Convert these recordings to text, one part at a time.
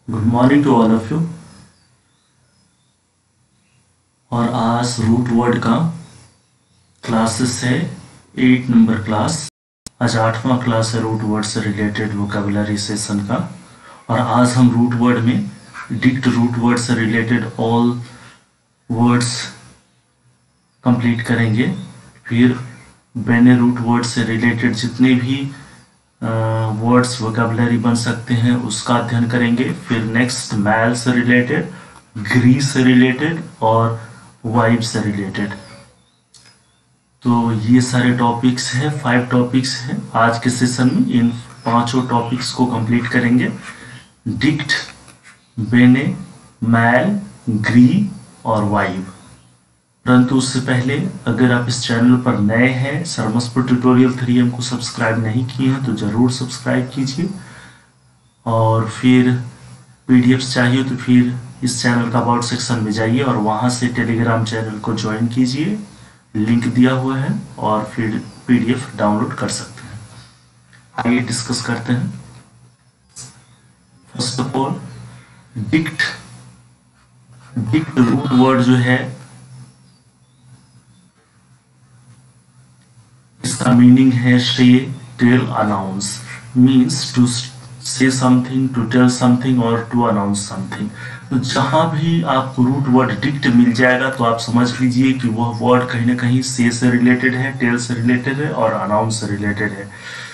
Good morning to all of you. और आज root word का क्लासेस है 8 नंबर क्लास। आज 8वां क्लास है रूट वर्ड से रिलेटेड वोकैबुलरी सेशन का। और आज हम रूट वर्ड में डिक्ट रूट वर्ड से रिलेटेड ऑल वर्ड्स कंप्लीट करेंगे। फिर बेने रूट वर्ड से रिलेटेड जितने भी वर्ड्स वोकैबुलरी बन सकते हैं उसका अध्ययन करेंगे। फिर नेक्स्ट मैल से रिलेटेड, ग्री से रिलेटेड और वाइब से रिलेटेड। तो ये सारे टॉपिक्स हैं, 5 टॉपिक्स हैं आज के सेशन में। इन 5 टॉपिक्स को कंप्लीट करेंगे। डिक्ट, बेने, मैल, ग्री और वाइब। परंतु उससे पहले अगर आप इस चैनल पर नए हैं, सरमसपुर ट्यूटोरियल 3M को सब्सक्राइब नहीं किए हैं तो ज़रूर सब्सक्राइब कीजिए। और फिर पीडीएफ्स चाहिए तो फिर इस चैनल का अबाउट सेक्शन में जाइए और वहाँ से टेलीग्राम चैनल को ज्वाइन कीजिए, लिंक दिया हुआ है, और फिर पीडीएफ डाउनलोड कर सकते हैं। आइए डिस्कस करते हैं। First of all, dict root word जो है इसका मीनिंग है say, tell, announce. Means to say something, to tell something और टू अनाउंस समथिंग। तो जहां भी आपको रूट वर्ड डिक्ट मिल जाएगा तो आप समझ लीजिए कि वह वर्ड कहीं ना कहीं से रिलेटेड है, टेल से रिलेटेड है और अनाउंस से रिलेटेड है।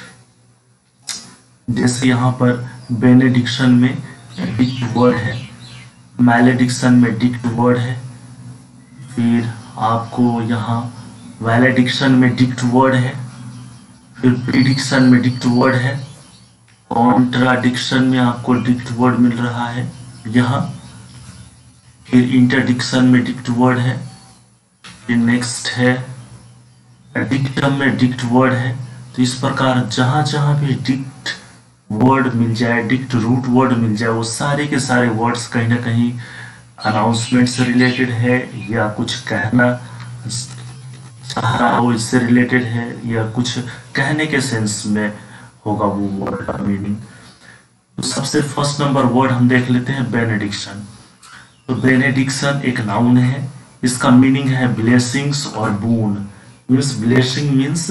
जैसे यहाँ पर बेनेडिक्शन में डिक्ट वर्ड है, मैलेडिक्शन में डिक्ट वर्ड है, फिर आपको यहाँ वैलेडिक्शन में डिक्ट वर्ड है, फिर प्रीडिक्शन में डिक्ट वर्ड है, कॉन्ट्राडिक्शन में आपको डिक्ट वर्ड मिल रहा है यहाँ, फिर इंटरडिक्शन में डिक्ट वर्ड है, फिर नेक्स्ट है डिक्टम में डिक्ट वर्ड है। तो इस प्रकार जहां जहां भी डिक्ट वर्ड मिल जाए, डिक्ट रूट वर्ड मिल जाए, वो सारे के सारे वर्ड्स कहीं ना कहीं अनाउंसमेंट से रिलेटेड है या कुछ कहना चाह रहा हो इससे रिलेटेड है या कुछ कहने के सेंस में होगा वो वर्ड का मीनिंग। तो सबसे फर्स्ट नंबर वर्ड हम देख लेते हैं बेनेडिक्शन। तो बेनेडिक्शन एक नाउन है, इसका मीनिंग है ब्लेसिंग्स और बून। मीन्स ब्लेसिंग मीन्स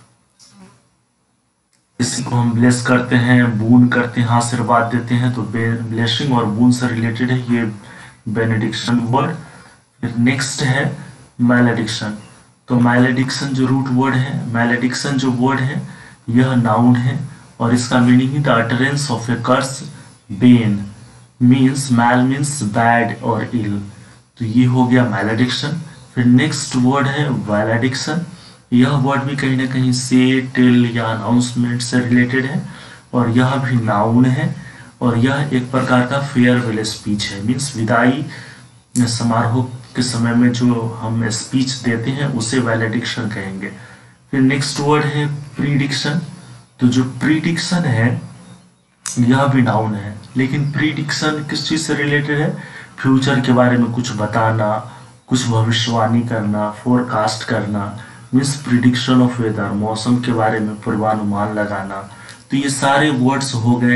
किसी को हम ब्लेस करते हैं, बून करते हैं, आशीर्वाद देते हैं, तो ब्लेसिंग और बून से रिलेटेड है ये बेनेडिक्शन वर्ड। फिर नेक्स्ट है मैलेडिक्शन। तो मैलेडिक्शन जो रूट वर्ड है, मैलेडिक्शन जो वर्ड है यह नाउन है और इसका मीनिंग है the utterance of a curse, bane. Means mal means bad और इल। तो ये हो गया मैलेडिक्शन। फिर नेक्स्ट वर्ड है वैलेडिक्शन। यह वर्ड भी कहीं ना कहीं से, टेल या अनाउंसमेंट से रिलेटेड है और यह भी नाउन है और यह एक प्रकार का फेयरवेल स्पीच है। मीन्स विदाई समारोह के समय में जो हम स्पीच देते हैं उसे वैलेडिक्शन कहेंगे। फिर नेक्स्ट वर्ड है प्रीडिक्शन। तो जो प्रीडिक्शन है यह भी नाउन है, लेकिन प्रीडिक्शन किस चीज से रिलेटेड है? फ्यूचर के बारे में कुछ बताना, कुछ भविष्यवाणी करना, फोरकास्ट करना। मीन्स प्रिडिक्शन ऑफ वेदर, मौसम के बारे में पूर्वानुमान लगाना। तो ये सारे वर्ड्स हो गए,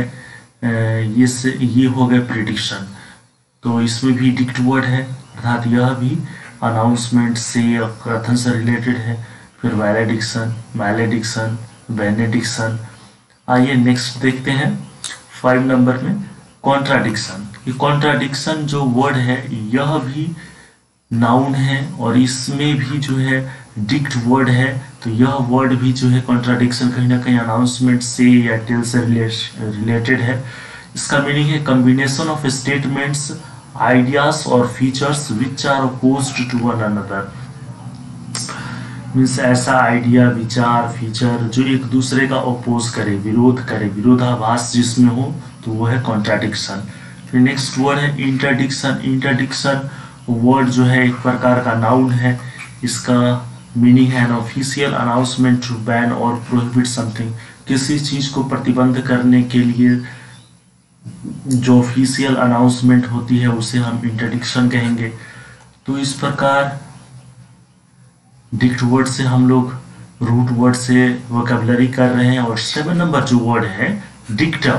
ये हो गए प्रिडिक्शन। तो इसमें भी डिक्ट वर्ड है, अर्थात यह भी अनाउंसमेंट से या कथन से रिलेटेड है। फिर वैलेडिक्शन, मैलेडिक्शन, बेनेडिक्शन। आइए नेक्स्ट देखते हैं 5 नंबर में कॉन्ट्राडिक्शन। ये कॉन्ट्राडिक्शन जो वर्ड है यह भी नाउन है और इसमें भी जो है डिक्ट वर्ड है। तो यह वर्ड भी जो है कॉन्ट्राडिक्शन कहीं ना कहीं अनाउंसमेंट से या टेल से रिलेटेड है। इसका मीनिंग है कॉम्बिनेशन ऑफ स्टेटमेंट्स, आइडियाज और features which are opposed to one another. Means ऐसा आइडिया, विचार, फीचर जो एक दूसरे का अपोज करे, विरोध करे, विरोधाभास जिसमें हो, तो वो है कॉन्ट्राडिक्शन। फिर नेक्स्ट वर्ड है इंटरडिक्शन। इंटरडिक्शन वर्ड जो है एक प्रकार का नाउन है। इसका मीनिंग है an official announcement to ban और प्रोहिबिट समथिंग। किसी चीज को प्रतिबंध करने के लिए जो ऑफिशियल अनाउंसमेंट होती है उसे हम इंटरडिक्शन कहेंगे। तो इस प्रकार डिक्ट वर्ड से हम लोग रूट वर्ड से वोकैबुलरी कर रहे हैं। और 7 नंबर जो वर्ड है डिक्टम,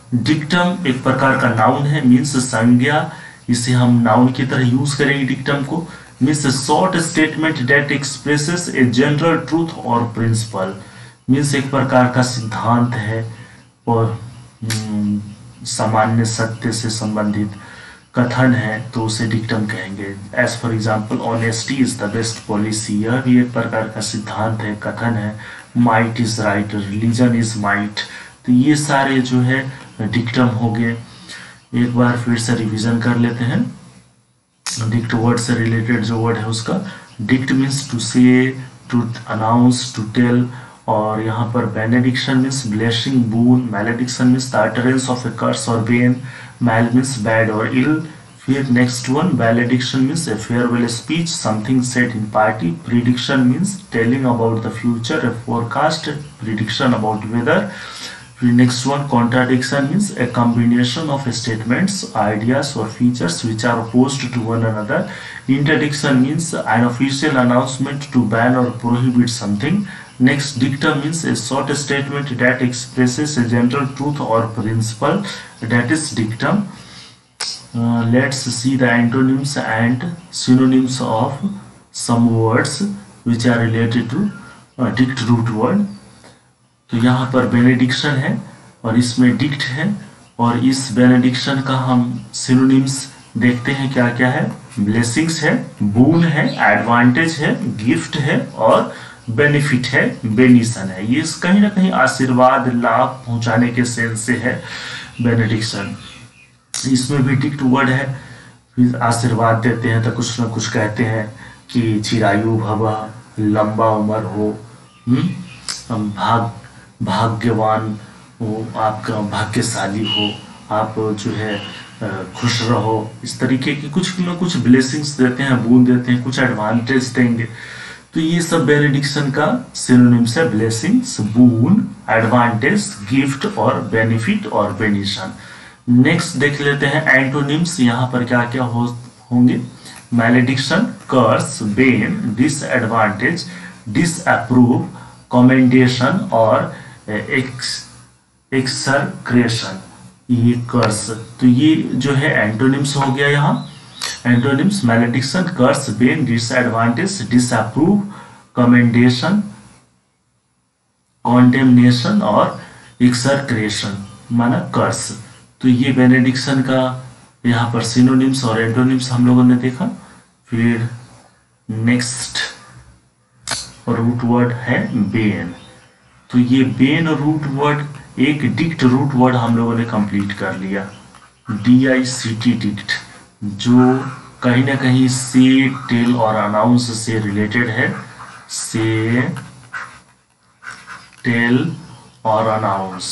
डिक्टम एक प्रकार का नाउन है, मीन्स संज्ञा, इसे हम नाउन की तरह यूज करेंगे डिक्टम को। Means short statement that expresses a general truth और प्रिंसिपल, मीन्स एक प्रकार का सिद्धांत है और सामान्य सत्य से संबंधित कथन है, तो उसे डिक्टम कहेंगे। As for example honesty is the best policy, यह भी एक प्रकार का सिद्धांत है, कथन है। Might is right, religion is might, तो ये सारे जो है डिक्टम हो गए। एक बार फिर से रिवीजन कर लेते हैं। डिक्ट वर्ड से रिलेटेड जो वर्ड है उसका, dict means to say, to announce, to tell, और यहाँ पर benediction means blessing, boon. Malediction means the utterance of a curse और बेन। मैल मीन्स बैड और इल। फिर next one, valediction means a farewell speech, something said in party. Prediction means telling about the future, a forecast, prediction about weather. Next one, contradiction means a combination of statements, ideas or features which are opposed to one another. Interdiction means an official announcement to ban or prohibit something. Next, dictum means a short statement that expresses a general truth or principle, that is dictum. Let's see the antonyms and synonyms of some words which are related to dict root word. तो यहाँ पर benediction है और इसमें dict है, और इस benediction का हम सिनोनिम्स देखते हैं क्या क्या है। ब्लेसिंग्स है, बून है, एडवांटेज है, गिफ्ट है और बेनिफिट है, बेनिशन है। ये कहीं ना कहीं आशीर्वाद, लाभ पहुंचाने के सेंस से है बेनेडिक्शन। इसमें भी डिक्ट वर्ड है, फिर आशीर्वाद देते हैं तो कुछ ना कुछ कहते हैं कि चिरायु भव, लंबा उम्र हो, भाग्यवान हो, आपका भाग्यशाली हो, आप जो है खुश रहो, इस तरीके की कुछ ना कुछ ब्लेसिंग्स देते हैं, बून देते हैं, कुछ एडवांटेज देंगे। तो ये सब बेनेडिक्शन का सिनोनिम्स है, ब्लेसिंग्स, बून, एडवांटेज, गिफ्ट और बेनिफिट और बेनिशन। नेक्स्ट देख लेते हैं एंटोनिम्स, यहाँ पर क्या क्या होंगे। Malediction, curse, bane, disadvantage, disapprove, commendation और एक्सक्रेशन, ये कर्स। तो ये जो है एंटोनिम्स हो गया यहाँ। Antonyms, malediction, curse, bane, disadvantage, disapprove, commendation, condemnation और एक्सक्रेशन माना कर्स। तो ये बेनेडिक्शन का यहाँ पर सिनोनिम्स और एंटोनिम्स हम लोगों ने देखा। फिर नेक्स्ट रूट वर्ड है बेन। तो ये बेन रूट वर्ड, एक डिक्ट रूट वर्ड हम लोगों ने कंप्लीट कर लिया, DICT डिक्ट, जो कहीं ना कहीं से, टेल और अनाउंस से रिलेटेड है। से, टेल और अनाउंस,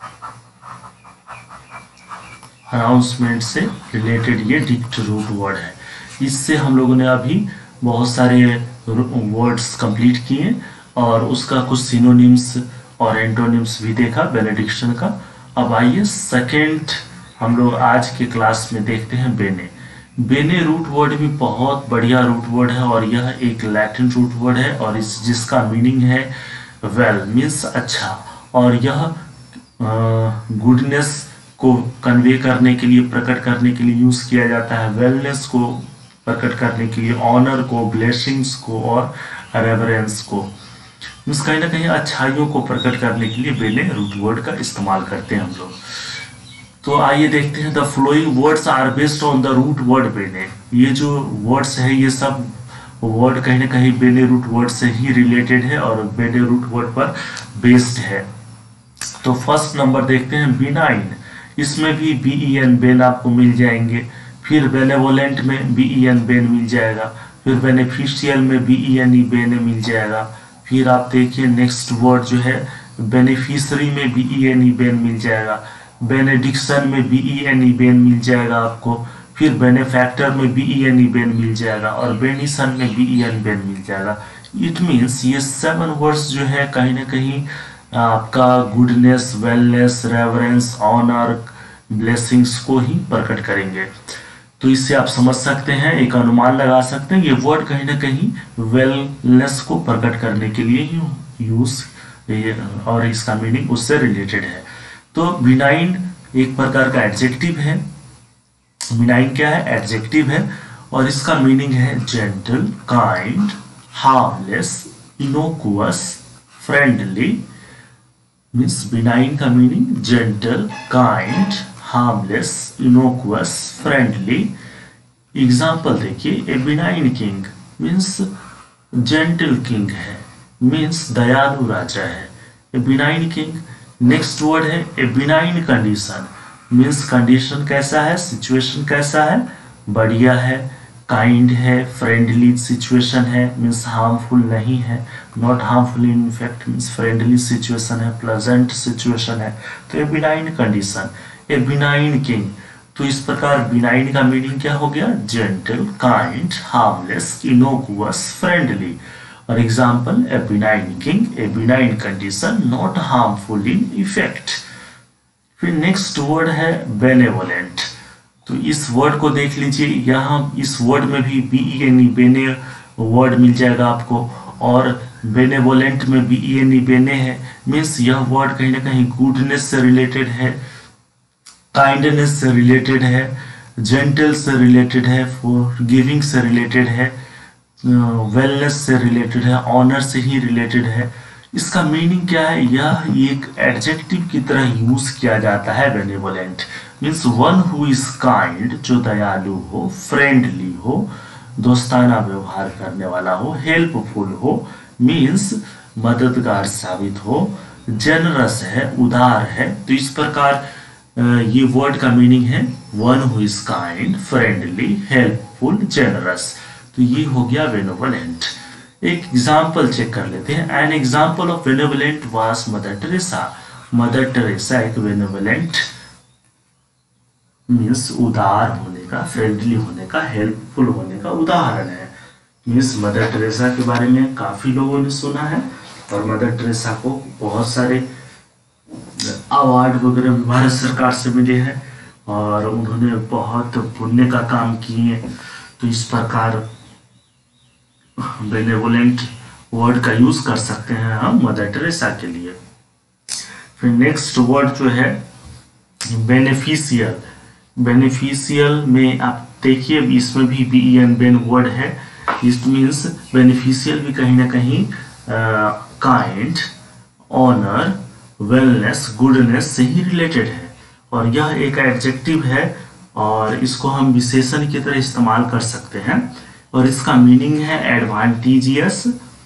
अनाउंसमेंट से रिलेटेड ये डिक्ट रूट वर्ड है। इससे हम लोगों ने अभी बहुत सारे वर्ड्स कंप्लीट किए और उसका कुछ सिनोनिम्स और एंटोनिम्स भी देखा बेनेडिक्शन का। अब आइए सेकंड हम लोग आज के क्लास में देखते हैं बेने। बेने रूट वर्ड भी बहुत बढ़िया रूट वर्ड है और यह एक लैटिन रूट वर्ड है और जिसका मीनिंग है वेल, मीन्स अच्छा, और यह गुडनेस को कन्वे करने के लिए, प्रकट करने के लिए यूज किया जाता है। वेलनेस को प्रकट करने के लिए, ऑनर को, ब्लेसिंग्स को और रेवरेंस को, मीन्स कहीं ना कहीं अच्छाइयों को प्रकट करने के लिए बेने रूट वर्ड का इस्तेमाल करते हैं हम लोग। तो आइए देखते हैं। The following words are based on the root word bene. ये जो वर्ड्स है ये सब वर्ड कहीं ना कहीं बेने रूट वर्ड से ही रिलेटेड है और बेने रूट वर्ड पर बेस्ड है। तो फर्स्ट नंबर देखते हैं बिनाइन। इसमें भी BEN बेन आपको मिल जाएंगे। फिर बेनेवोलेंट में BEN बेन मिल जाएगा। फिर बेनिफिशियल में BENE बेन मिल जाएगा। फिर आप देखिए नेक्स्ट वर्ड जो है बेनिफिशरी में BENE बेन मिल जाएगा। बेनेडिक्शन में BENE बेन मिल जाएगा आपको। फिर बेनेफैक्टर में BENE बेन मिल जाएगा और बेनिशन में BEN बेन मिल जाएगा। इट मीन्स ये 7 वर्ड्स जो है कहीं ना कहीं आपका goodness, wellness, reverence, honour, blessings को ही प्रकट करेंगे। तो इससे आप समझ सकते हैं, एक अनुमान लगा सकते हैं, ये वर्ड कहीं ना कहीं वेलनेस को प्रकट करने के लिए ही यूज और इसका मीनिंग उससे रिलेटेड है। तो बिनाइन एक प्रकार का एडजेक्टिव है। बिनाइन क्या है? एडजेक्टिव है और इसका मीनिंग है gentle, kind, harmless, innocuous, friendly. Means benign का meaning gentle, kind, harmless, innocuous, friendly. Example देखिए, a benign king means gentle king है, मीन्स दयालु राजा है, a benign king. Next word है a benign condition, means condition कैसा है, situation कैसा है, बढ़िया है, काइंड है, फ्रेंडली सिचुएशन है, मीन्स हार्मफुल नहीं है, not harmful in effect, means friendly situation है, प्लेजेंट सिचुएशन है। तो ए benign condition, a benign king. तो इस प्रकार बिनाइन का मीनिंग क्या हो गया? Gentle, kind, harmless, innocuous, friendly. और example, a benign king, a benign condition, not harmful in effect. फिर नेक्स्ट वर्ड है बेनेवोलेंट। तो इस वर्ड को देख लीजिए, यहाँ इस वर्ड में भी बीईएनई बेने वर्ड मिल जाएगा आपको, और बेनेवोलेंट में बीईएनई बेने है, मीन्स यह वर्ड कहीं ना कहीं गुडनेस से रिलेटेड है, काइंडनेस से रिलेटेड है, जेंटल से रिलेटेड है, फॉरगिविंग से रिलेटेड है, वेलनेस से रिलेटेड है, ऑनर से ही रिलेटेड है। इसका मीनिंग क्या है? यह एक एडजेक्टिव की तरह यूज किया जाता है। Benevolent means one who is kind, जो दयालु हो, फ्रेंडली हो, दोस्ताना व्यवहार करने वाला हो, हेल्पफुल हो, मीन्स मददगार साबित हो, जेनरस है, उदार है। तो इस प्रकार ये वर्ड का मीनिंग है one who is kind, friendly, helpful, generous. तो ये हो गया बेनेवोलेंट। एक एग्जाम्पल चेक कर लेते हैं। An example of benevolent was Mother Teresa. Mother Teresa एक बेनेवोलेंट मीन्स उदार होने का, फ्रेंडली होने का, हेल्पफुल होने का उदाहरण है। मीन्स मदर टेरेसा के बारे में काफी लोगों ने सुना है और मदर टेरेसा को बहुत सारे अवार्ड वगैरह भी भारत सरकार से मिले हैं और उन्होंने बहुत पुण्य का काम किए। तो इस प्रकार बेनेवोलेंट वर्ड का यूज कर सकते हैं हम मदर टेरेसा के लिए। फिर नेक्स्ट वर्ड जो है बेनिफिशियल। बेनिफिशियल में आप देखिए, इसमें भी बीईएन बेन वर्ड है। इट मीन्स बेनिफिशियल भी कहीं ना कहीं काइंड, ऑनर, वेलनेस, गुडनेस से ही रिलेटेड है और यह एक एडजेक्टिव है और इसको हम विशेषण की तरह इस्तेमाल कर सकते हैं। और इसका मीनिंग है advantageous,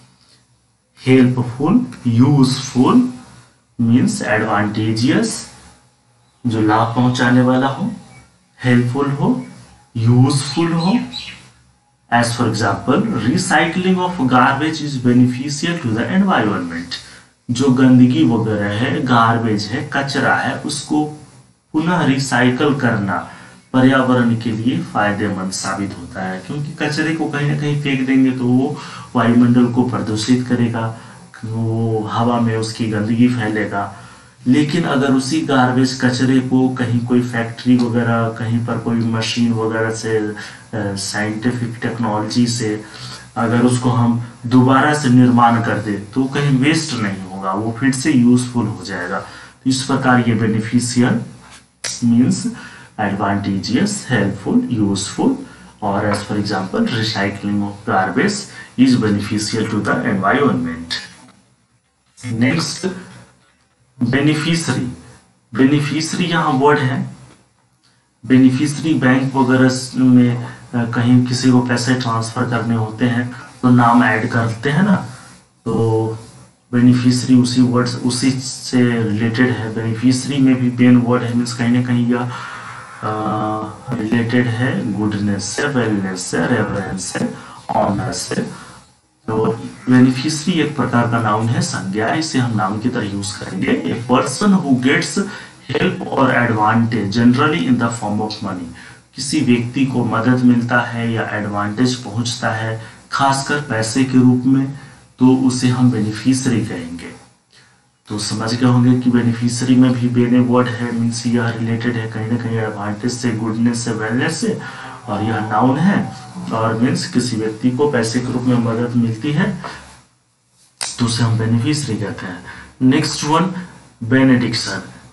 helpful, useful. Means advantageous जो लाभ पहुंचाने वाला हो, हेल्पफुल हो, यूजफुल हो। As for example, recycling of garbage is beneficial to the environment. जो गंदगी वगैरह है, गार्बेज है, कचरा है, उसको पुनः रिसाइकल करना पर्यावरण के लिए फायदेमंद साबित होता है, क्योंकि कचरे को कहीं ना कहीं फेंक देंगे तो वो वायुमंडल को प्रदूषित करेगा, वो हवा में उसकी गंदगी फैलेगा। लेकिन अगर उसी गार्बेज कचरे को कहीं कोई फैक्ट्री वगैरह, कहीं पर कोई मशीन वगैरह से, साइंटिफिक टेक्नोलॉजी से अगर उसको हम दोबारा से निर्माण कर दे तो कहीं वेस्ट नहीं होगा, वो फिर से यूजफुल हो जाएगा। तो इस प्रकार ये beneficial means advantageous, helpful, useful. और as for example, recycling of garbage is beneficial to the environment. Next beneficiary. Beneficiary यहाँ वर्ड है। बेनिफिशरी बैंक वगैरह में कहीं किसी को पैसे ट्रांसफर करने होते हैं तो नाम ऐड करते हैं ना, तो बेनिफिशरी उसी वर्ड, उसी से रिलेटेड है। बेनिफिशरी में भी बेन वर्ड है, मीन्स कहीं ना कहीं यह रिलेटेड है गुडनेस से, वेलनेस से, रेवरेंस से, ऑनर से। तो बेनिफिशरी एक प्रकार का नाउन है, संज्ञा, इसे हम नाउन की तरह यूज करेंगे। A person who gets help और advantage generally in the form of money. किसी व्यक्ति को मदद मिलता है या एडवांटेज पहुंचता है खासकर पैसे के रूप में, तो उसे हम बेनिफिशरी कहेंगे। तो समझ गए होंगे कि बेनिफिशरी में भी बेने वर्ड है, मीन्स यह रिलेटेड है कहीं ना कहीं एडवांटेज से, गुडनेस से, वेलनेस से, और यह नाउन है और मीन्स किसी व्यक्ति को पैसे के रूप में मदद मिलती है तो उसे हम बेनिफिशरी कहते हैं। Next one benediction.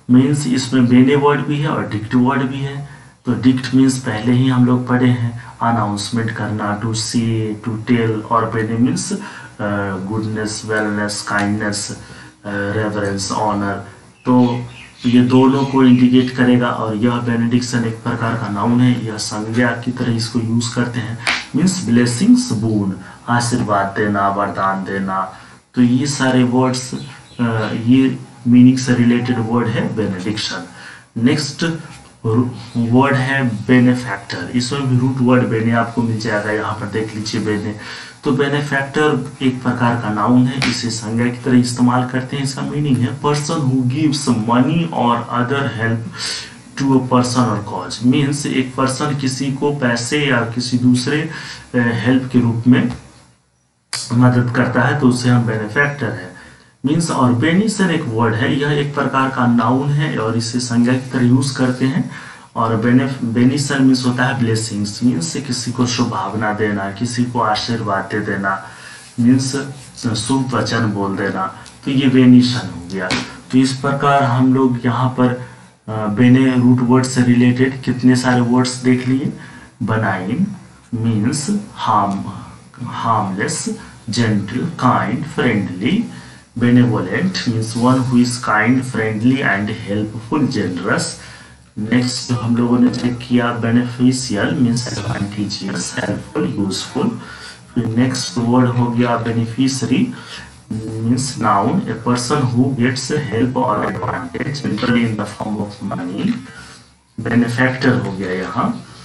मीन्स इसमें बेने वर्ड भी है और डिक्ट वर्ड भी है। तो डिक्ट मीन्स पहले ही हम लोग पढ़े हैं, अनाउंसमेंट करना, टू से, टू टेल, और bene means goodness, wellness, kindness, reverence, honour. तो ये दोनों को इंडिकेट करेगा। और यह बेनेडिक्शन एक प्रकार का नाउन है, यह संज्ञा की तरह इसको यूज करते हैं। मीन्स ब्लेसिंग्स, बोन, आशीर्वाद देना, वरदान देना। तो ये सारे वर्ड्स, ये मीनिंग से रिलेटेड वर्ड है बेनेडिक्शन। नेक्स्ट वर्ड है बेनेफैक्टर। इसमें भी रूट वर्ड बेने आपको मिल जाएगा, यहाँ पर देख लीजिए बेने। तो बेनेफैक्टर एक प्रकार का नाउन है, इसे संज्ञा की तरह इस्तेमाल करते हैं। इसका मीनिंग है पर्सन हु गिव्स मनी और other help to a person और कॉज। मीन्स एक पर्सन किसी को पैसे या किसी दूसरे हेल्प के रूप में मदद करता है, तो उसे हम बेनिफैक्टर है। मीन्स और बेनिसन एक वर्ड है, यह एक प्रकार का नाउन है और इसे संज्ञा की तरह यूज करते हैं। और बेनिसन मीन्स होता है ब्लेसिंग्स, मीन्स किसी को शुभ भावना देना, किसी को आशीर्वाद दे देना, मीन्स शुभ वचन बोल देना। तो ये बेनिसन हो गया। तो इस प्रकार हम लोग यहाँ पर बेने रूट वर्ड से रिलेटेड कितने सारे वर्ड्स देख लिए। Benign means harmless, gentle, kind, friendly. Benevolent means one who is kind, friendly and helpful, generous. Next हम लोगों ने चेक किया beneficial means advantageous, helpful, useful. फिर नेक्स्ट वर्ड हो गया beneficiary means noun, a person who gets help और advantage generally in the form of money. Benefactor हो गया यहाँ।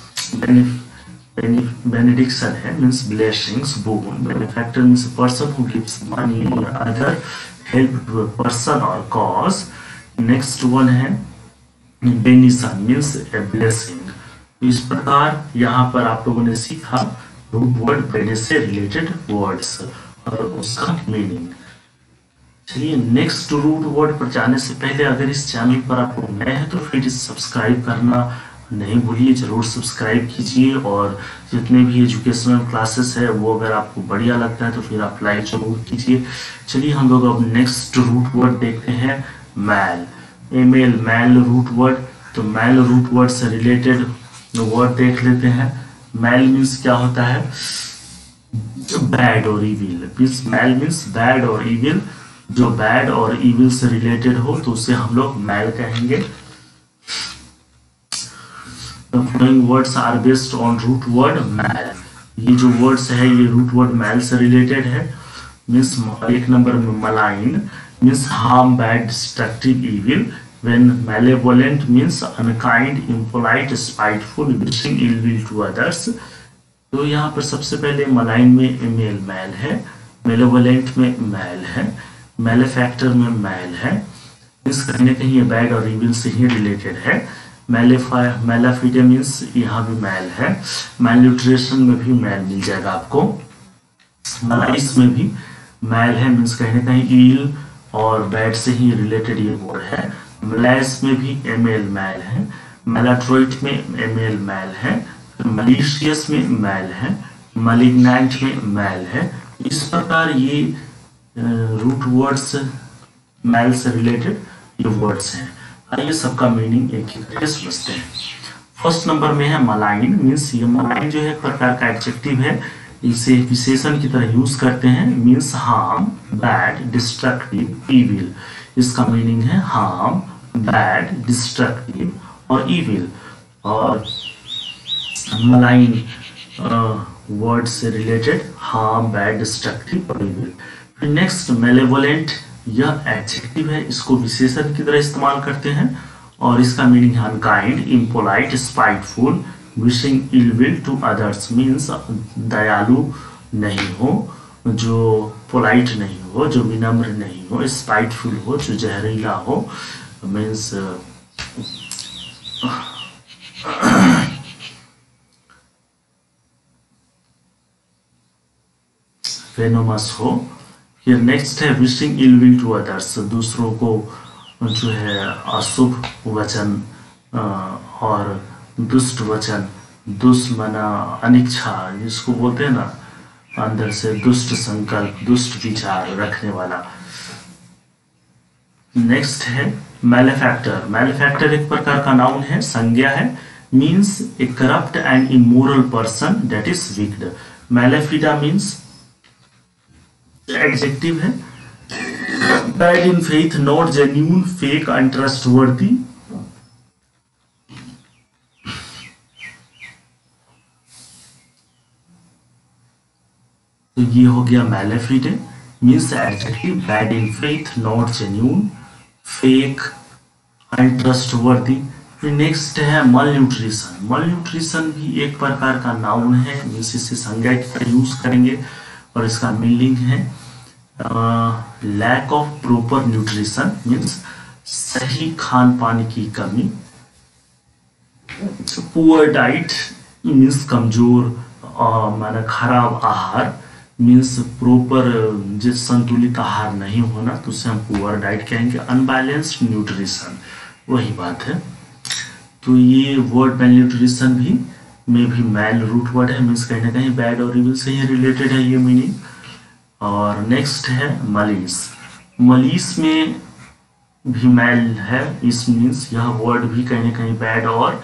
बेनेडिक्शन है means blessings, boon. Benefactor means person who gives money और other help to a person और cause. Next one है benison means a blessing. इस प्रकार यहाँ पर आप लोगों ने सीखा रूट वर्ड बेने से रिलेटेड वर्ड्स और उसका मीनिंग। चलिए नेक्स्ट रूट वर्ड पर जाने से पहले अगर इस चैनल पर आप लोग नए हैं तो फिर सब्सक्राइब करना नहीं भूलिए, जरूर सब्सक्राइब कीजिए। और जितने भी एजुकेशनल क्लासेस है वो अगर आपको बढ़िया लगता है तो फिर आप लाइक जरूर कीजिए। चलिए हम लोग अब नेक्स्ट रूट वर्ड देखते हैं मैल। एमेल, मैल रूट वर्ड। तो मैल रूट वर्ड से रिलेटेड वर्ड देख लेते हैं। मैल मीन्स क्या होता है, बैड और evil. Means mal means bad और इविल, जो बैड और इविल से रिलेटेड हो तो उसे हम लोग मैल कहेंगे। Words are based on root word mal. ये जो वर्ड्स है ये रूट वर्ड मैल से रिलेटेड है। मीन्स एक नंबर में malign means harm, bad, destructive, evil. When malevolent means unkind, impolite, spiteful, wishing ill will to others। तो यहाँ पर सबसे पहले मलाइन में मेल मैल है, मेलेवोलेंट में मैल है, मेलेफैक्टर में मैल है। इस कहीं ना कहीं ये बैड और इविल से ही रिलेटेड है। मेलाफिडे मीन्स यहाँ भी मैल है। मैलन्यूट्रिशन में भी मैल मिल जाएगा आपको। मलाइस में भी मैल है, मीन्स कहीं ना कहीं इल और बैड से ही रिलेटेड ये वर्ड है। मलाइस में भी एमेल मैल है, मेलाट्रोइट में एमेल मैल है, मलिशियस में मैल है, मलिग्नेंट में मैल है। इस प्रकार ये रूट वर्ड्स मैल से रिलेटेड ये वर्ड्स हैं। आइए सबका मीनिंग एक एक करके समझते हैं। फर्स्ट नंबर में है मलाइन। मीन्स ये मलाइन जो है एक प्रकार का एडजेक्टिव है, इसे विशेषण की तरह यूज करते हैं। Means harm, bad, destructive, evil. इसका मीनिंग है हार्म, बैड, डिस्ट्रक्टिव और इविल। और मलाइन वर्ड से रिलेटेड हार्म, बैड, डिस्ट्रक्टिव और इविल। फिर नेक्स्ट मेलेवोलेंट, यह एडजेक्टिव है, इसको विशेषण की तरह इस्तेमाल करते हैं और इसका मीनिंग है unkind, impolite, spiteful, wishing ill will to others. Means दयालु नहीं हो, जो पोलाइट नहीं हो, जो विनम्र नहीं हो, स्पाइटफुल हो, जो जहरीला हो। मीन्स वेनोमस हो। फिर नेक्स्ट है wishing ill will to others, दूसरों को जो है अशुभ वचन और दुष्ट वचन, दुश्मना, अनिच्छा जिसको बोलते हैं ना, अंदर से दुष्ट संकल्प, दुष्ट विचार रखने वाला। नेक्स्ट है मैलेफैक्टर, मैलेफैक्टर एक प्रकार का नाउन है, संज्ञा है, means a corrupt and immoral person that is wicked. Mala fide means adjective है, bad in faith, not genuine, fake, untrustworthy. तो ये हो गया mala fide, means adjective, bad in faith, not genuine, fake, untrustworthy. फिर नेक्स्ट है मल न्यूट्रिशन। मल nutrition भी एक प्रकार का नाउन है, मीन्स इसे संज्ञा की तरह यूज करेंगे और इसका मीनिंग है lack of proper nutrition, means सही खान पान की कमी। पुअर डाइट मीन्स कमजोर, माना खराब आहार, मीन्स प्रॉपर जिस संतुलित आहार नहीं होना, तो उसे हम पुअर डाइट कहेंगे। अनबैलेंस्ड न्यूट्रिशन, वही बात है। तो ये वर्ड मैल न्यूट्रिशन भी में भी मैल रूट वर्ड है, मीन्स कहीं ना कहीं बैड और इविल से ही रिलेटेड है ये मीनिंग। और नेक्स्ट है मलीस। मलीस में भी मैल है, इस मीन्स यह वर्ड भी कहीं ना कहीं बैड और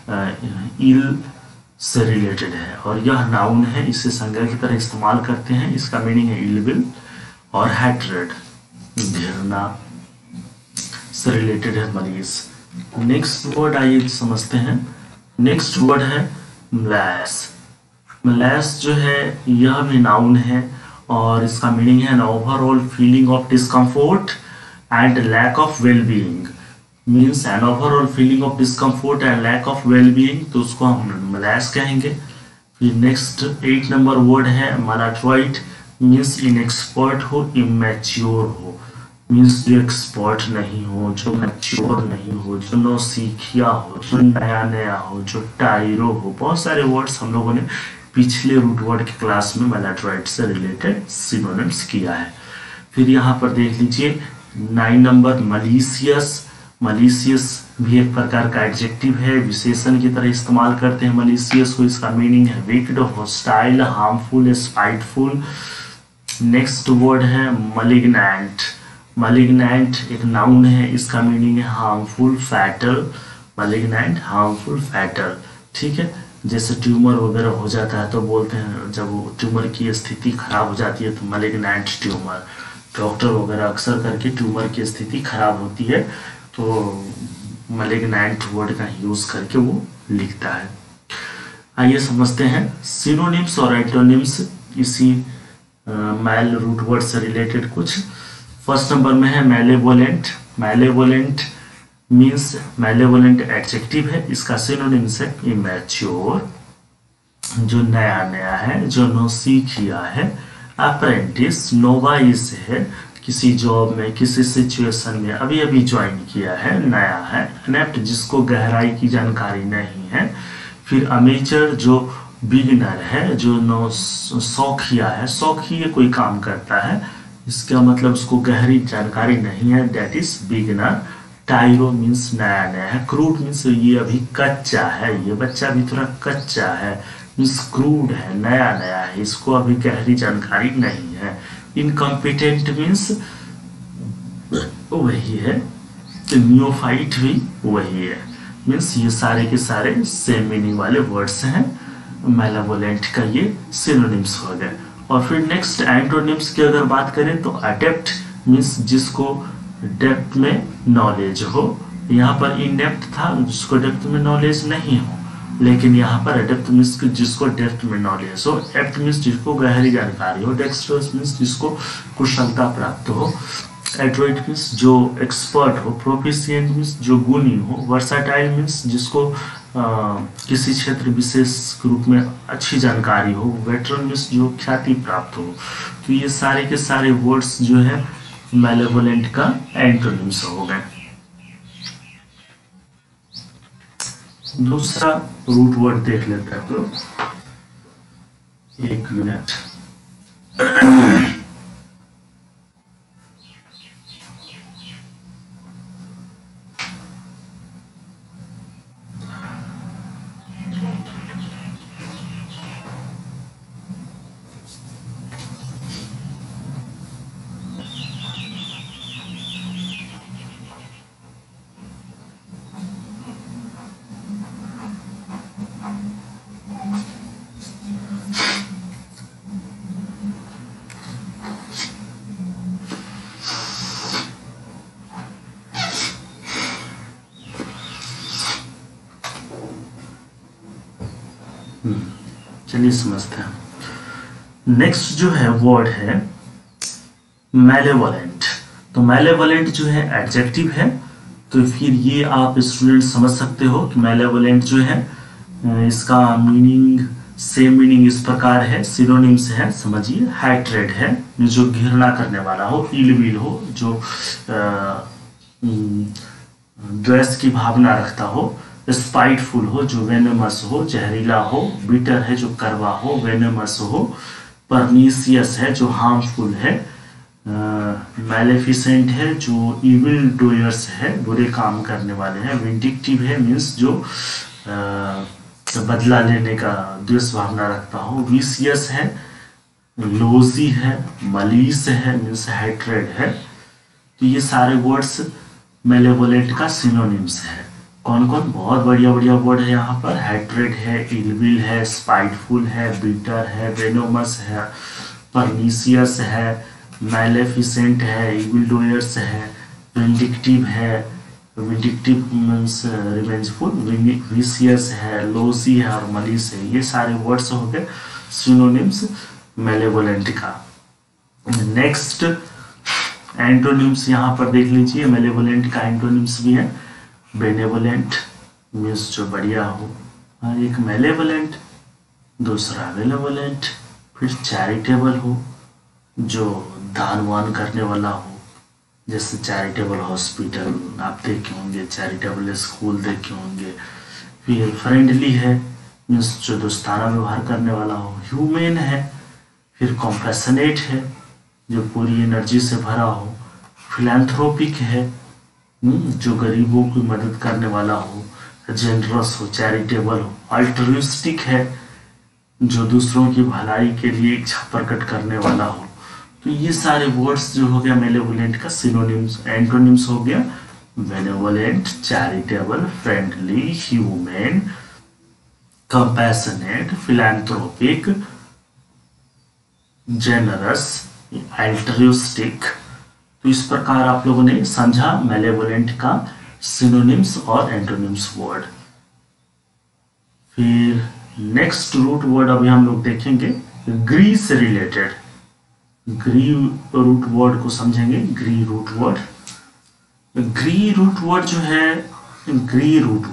इल से रिलेटेड है, और यह नाउन है, इसे संज्ञा की तरह इस्तेमाल करते हैं। इसका मीनिंग है इल विल और हैट्रेड, घृणा से रिलेटेड है मलीस। नेक्स्ट वर्ड आइए समझते हैं। नेक्स्ट वर्ड है मलैस। मलैस जो है यह भी नाउन है, और इसका मीनिंग है an overall feeling of discomfort and lack of well being, means an overall feeling of discomfort and lack of well being, तो उसको हम मलैस कहेंगे। फिर नेक्स्ट 8 नंबर वर्ड है मैलाड्रोइट, मीन्स इनएक्सपर्ट हो, इमेच्योर हो, मीन्स जो एक्सपर्ट नहीं हो, जो मैच्योर नहीं हो, जो नौसिखिया हो, जो नया नया हो, जो टाइरो हो। बहुत सारे वर्ड्स हम लोगों ने पिछले रूट वर्ड की क्लास में मैलाड्रोइट से रिलेटेड सिनोनिम्स किया है। फिर यहाँ पर देख लीजिए 9 नंबर मलीसियस। मलीसियस भी एक प्रकार का एडजेक्टिव है, विशेषण की तरह इस्तेमाल करते हैं मलीसियस को। इसका मीनिंग है wicked, hostile, harmful, spiteful. Next word है मलिग्नेंट। मलिग्नेंट एक नाउन है, इसका मीनिंग है harmful, fatal. Malignant, harmful, fatal, ठीक है। जैसे ट्यूमर वगैरह हो जाता है तो बोलते हैं, जब वो ट्यूमर की स्थिति खराब हो जाती है तो मलिग्नेंट ट्यूमर, डॉक्टर वगैरह अक्सर करके ट्यूमर की स्थिति खराब होती है तो मलिग्नेंट वर्ड का यूज करके वो लिखता है। आइए समझते हैं सिनोनिम्स और एंटोनिम्स इसी मैल रूट वर्ड से रिलेटेड कुछ। फर्स्ट नंबर में है मैलेवोलेंट। मैलेवोलेंट मीन्स मैलेवोलेंट एडजेक्टिव है, इसका सिनोनिम्स है इमैच्योर, जो नया नया है, जो नौसिखिया है। अप्रेंटिस, नोवाइस है, किसी जॉब में, किसी सिचुएशन में अभी अभी ज्वाइन किया है, नया है। इनेप्ट, जिसको गहराई की जानकारी नहीं है। फिर अमेचर, जो बिगिनर है, जो शौकिया है, शौकिया कोई काम करता है, इसका मतलब उसको गहरी जानकारी नहीं है, that is beginner. Tyro means नया नया है। क्रूड मीन्स ये अभी कच्चा है, ये बच्चा भी थोड़ा कच्चा है, मीन्स क्रूड है, नया नया है, इसको अभी गहरी जानकारी नहीं है। इनकम्पिटेंट मीन्स वही है, न्यूफाइट भी वही है, मीन्स ये सारे के सारे सेम मीनिंग वाले वर्ड्स हैं। मैलेवोलेंट का ये सिनोनिम्स हो गए। और फिर नेक्स्ट एंटोनिम्स की अगर बात करें तो अडेप्ट मीन्स जिसको डेप्थ में नॉलेज हो। यहाँ पर इन डेप्थ था, जिसको डेप्थ में नॉलेज नहीं हो, लेकिन यहाँ पर एडेप्ट मीन्स जिसको डेप्थ में नॉलेज हो। एप्ट मीन्स जिसको गहरी जानकारी हो। डेक्स्ट्रस मीन्स जिसको कुशलता प्राप्त हो। एडरोइट मीन्स जो एक्सपर्ट हो। प्रोफिशिएंट मीन्स जो गुणी हो। वर्साटाइल मीन्स जिसको किसी क्षेत्र विशेष रूप में अच्छी जानकारी हो। वेटरन मीन्स जो ख्याति प्राप्त हो। तो ये सारे के सारे वर्ड्स जो है मैलेवोलेंट का एंटोनिम्स हो गए। दूसरा रूट वर्ड देख लेते हैं तो एक मिनट। चलिए समझते हैं। नेक्स्ट जो है वर्ड है मैलेवोलेंट। तो मैलेवोलेंट जो है एडजेक्टिव है, तो फिर ये आप स्टूडेंट समझ सकते हो कि मैलेवोलेंट जो है इसका मीनिंग सेम मीनिंग इस प्रकार है, सिनोनिम्स है, समझिए। हैट्रेड है जो घृणा करने वाला हो, इलविल हो जो द्वेष की भावना रखता हो, स्पाइटफुल हो जो वेनमस हो, जहरीला हो, बिटर है जो कड़वा हो, वेनमस हो, परनीसियस है जो हार्मफुल है, मैलेफिसेंट है जो इविल डूयर्स है, बुरे काम करने वाले हैं, विंडिक्टिव है मीन्स जो बदला लेने का द्वेष भावना रखता हो, विशियस है, लोजी है, मलीस है मीन्स हैट्रेड है। तो ये सारे वर्ड्स मेलेवोलेंट का सिनोनिम्स है। कौन कौन? बहुत बढ़िया बढ़िया वर्ड है यहाँ पर। हैट्रेड है, इलविल है, स्पाइटफुल है, बिटर है, वेनोमस है, परनीसियस है, मैलेफिसेंट है, इविल डूयर्स है, विंडिक्टिव है, विंडिक्टिव मीन्स रिवेंजफुल, विशियस है, लोसी है और मलिस है। ये सारे वर्ड्स हो गए सिनोनिम्स मेलेवोलेंट का। नेक्स्ट एंटोनिम्स यहाँ पर देख लीजिए। मेलेवोलेंट का एंटोनिम्स भी है। बेनेवोलेंट मीन्स जो बढ़िया हो, एक मेलेवोलेंट, दूसरा बेनेवोलेंट, फिर चैरिटेबल हो जो दानवान करने वाला हो, जैसे चैरिटेबल हॉस्पिटल आप देखे होंगे, चैरिटेबल स्कूल देखे होंगे। फिर फ्रेंडली है मीन्स जो दोस्ताना व्यवहार करने वाला हो, ह्यूमेन है, फिर कॉम्पैशनेट है जो पूरी एनर्जी से भरा हो, फिलैंथ्रोपिक है जो गरीबों की मदद करने वाला हो, जेनरस हो, चैरिटेबल हो, अल्ट्रुइस्टिक है जो दूसरों की भलाई के लिए इच्छा प्रकट करने वाला हो। तो ये सारे वर्ड्स जो हो गया मेलेवोलेंट का सिनोनिम्स, एंटोनिम्स हो गया benevolent, charitable, friendly, human, compassionate, philanthropic, generous, altruistic. तो इस प्रकार आप लोगों ने समझा मेलेवोलेंट का सिनोनिम्स और एंटोनिम्स वर्ड। फिर नेक्स्ट रूट वर्ड अभी हम लोग देखेंगे ग्री से रिलेटेड। ग्री रूट वर्ड को समझेंगे। Gre root word, gre root word जो है, gre root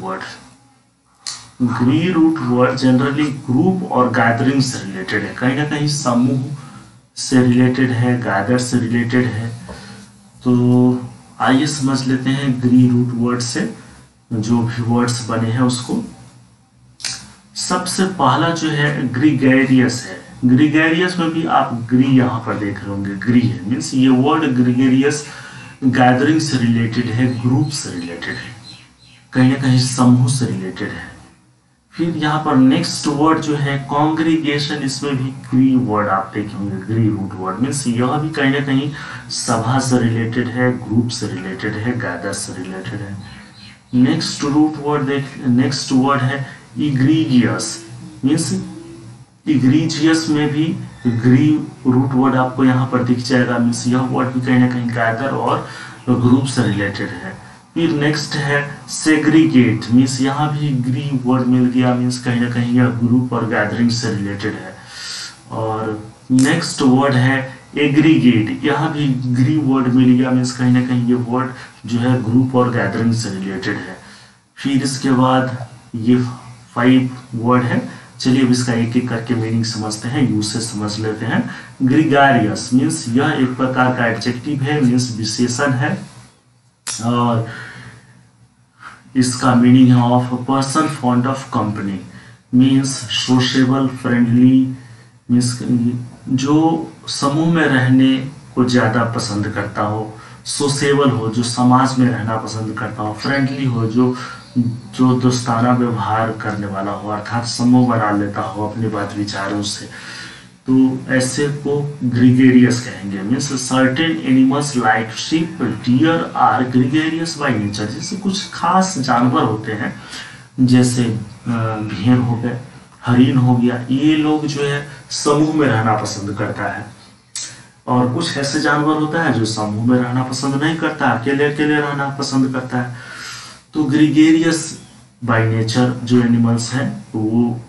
word generally group और गैदरिंग से रिलेटेड है, कहीं ना कहीं समूह से रिलेटेड है, गैदर से रिलेटेड है। तो आइए समझ लेते हैं ग्री रूट वर्ड से जो भी वर्ड्स बने हैं उसको। सबसे पहला जो है ग्रीगेरियस है। ग्रीगेरियस में भी आप ग्री यहाँ पर देख रहे होंगे, ग्री है मीन्स ये वर्ड ग्रीगेरियस गैदरिंग से रिलेटेड है, ग्रुप से रिलेटेड है, कहीं ना कहीं समूह से रिलेटेड है। फिर यहाँ पर नेक्स्ट वर्ड जो है कॉन्ग्रीगेशन, इसमें भी ग्री वर्ड आप देखे होंगे, ग्री रूट वर्ड मीन्स यह भी कहीं ना कहीं सभा से रिलेटेड है, ग्रुप से रिलेटेड है, गैदर से रिलेटेड है। Next root word next word है इग्रीजियस मीन्स, इग्रीजियस में भी ग्री रूट वर्ड आपको यहाँ पर दिख जाएगा मीन्स यह वर्ड भी कहीं ना कहीं गैदर और ग्रुप से रिलेटेड है। फिर नेक्स्ट है सेग्रीगेट मीन्स यहाँ भी ग्री वर्ड मिल गया मीन्स कहीं ना कहीं यह ग्रुप और गैदरिंग से रिलेटेड है। और नेक्स्ट वर्ड है एग्रीगेट, यहाँ भी ग्री वर्ड मिल गया मीन्स कहीं ना कहीं ये वर्ड जो है ग्रुप और गैदरिंग से रिलेटेड है। फिर इसके बाद ये 5 वर्ड है। चलिए अब इसका एक एक करके मीनिंग समझते हैं, यूसेज समझ लेते हैं। ग्रीगारियस मीन्स यह एक प्रकार का एडजेक्टिव है मीन्स विशेषण है, और इसका मीनिंग है of a person fond of company means sociable, friendly means जो समूह में रहने को ज़्यादा पसंद करता हो, सोशेबल हो जो समाज में रहना पसंद करता हो, फ्रेंडली हो जो दोस्ताना व्यवहार करने वाला हो अर्थात समूह बना लेता हो अपनी बात विचारों से, तो ऐसे को ग्रीगेरियस कहेंगे। Means certain animals like sheep, deer are gregarious by nature. जैसे कुछ खास जानवर होते हैं जैसे भेड़ हो गए, हरिन हो गया, ये लोग जो है समूह में रहना पसंद करता है। और कुछ ऐसे जानवर होता है जो समूह में रहना पसंद नहीं करता, अकेले अकेले रहना पसंद करता है। तो ग्रीगेरियस बाय नेचर जो एनिमल्स हैं वो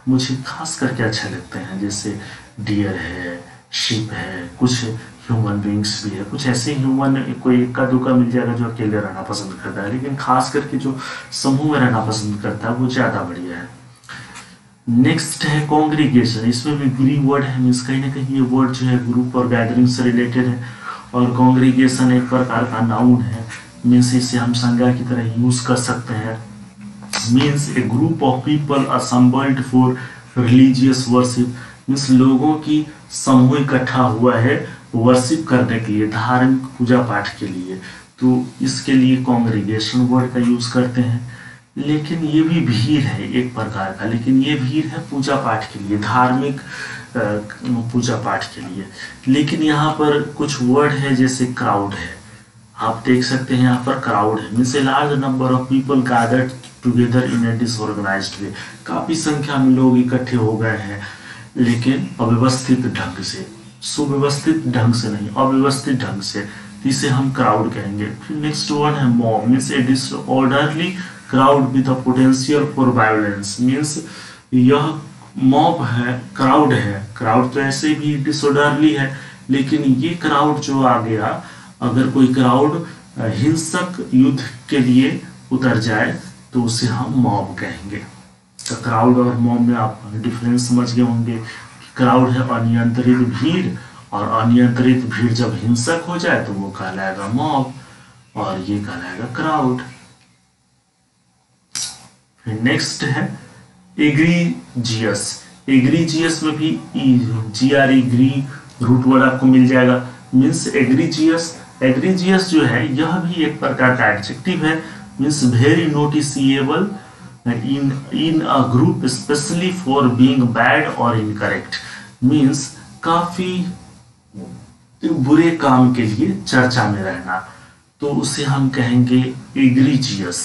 मुझे खास करके अच्छे लगते हैं, जैसे डियर है, शिप है, कुछ ह्यूमन बींग्स भी है, कुछ ऐसे ह्यूमन कोई इक्का दुक्का मिल जाएगा जो अकेले रहना पसंद करता है, लेकिन खास करके जो समूह में रहना पसंद करता है वो ज़्यादा बढ़िया है। नेक्स्ट है कॉन्ग्रीगेशन, इसमें भी ग्री वर्ड है, मीन्स कहीं ना कहीं ये वर्ड जो है ग्रुप और गैदरिंग से रिलेटेड है। और कॉन्ग्रीगेशन एक प्रकार का नाउन है, मीन्स इसे हम संज्ञा की तरह यूज कर सकते हैं। Means a group of people assembled for religious worship, means लोगों की समूह इकट्ठा हुआ है वर्शिप करने के लिए, धार्मिक पूजा पाठ के लिए, तो इसके लिए कॉन्ग्रीगेशन वर्ड का यूज करते हैं। लेकिन ये भी भीड़ है एक प्रकार का, लेकिन ये भीड़ है पूजा पाठ के लिए, धार्मिक पूजा पाठ के लिए। लेकिन यहाँ पर कुछ वर्ड है जैसे क्राउड है, आप देख सकते हैं यहाँ पर क्राउड है, means a large number of people gathered together in a disorganised way, काफी संख्या में लोग इकट्ठे हो गए हैं लेकिन अव्यवस्थित ढंग से, सुव्यवस्थित ढंग से नहीं, अव्यवस्थित ढंग से, इसे हम क्राउड कहेंगे। फिर नेक्स्ट वर्ड है mob, means a disorderly crowd with a potential for violence, means यह मॉब है, क्राउड तो ऐसे भी डिसऑर्डरली है, लेकिन ये क्राउड जो आ गया, अगर कोई क्राउड हिंसक युद्ध के लिए उतर जाए तो उसे हम मॉब कहेंगे। तो क्राउड और मॉब में आप डिफरेंस समझ गए होंगे। क्राउड है अनियंत्रित भीड़, और अनियंत्रित भीड़ जब हिंसक हो जाए तो वो कहलाएगा मॉब, और ये कहलाएगा क्राउड। फिर नेक्स्ट है एग्रीजियस, एग्रीजियस में भी GRE ग्री रूट वर्ड आपको मिल जाएगा, मीन्स एग्रीजियस। एग्रीजियस जो है यह भी एक प्रकार का एडजेक्टिव है, means very noticeable in a group specially for being bad और इनकरेक्ट, मीन्स काफी बुरे काम के लिए चर्चा में रहना, तो उसे हम कहेंगे egregious.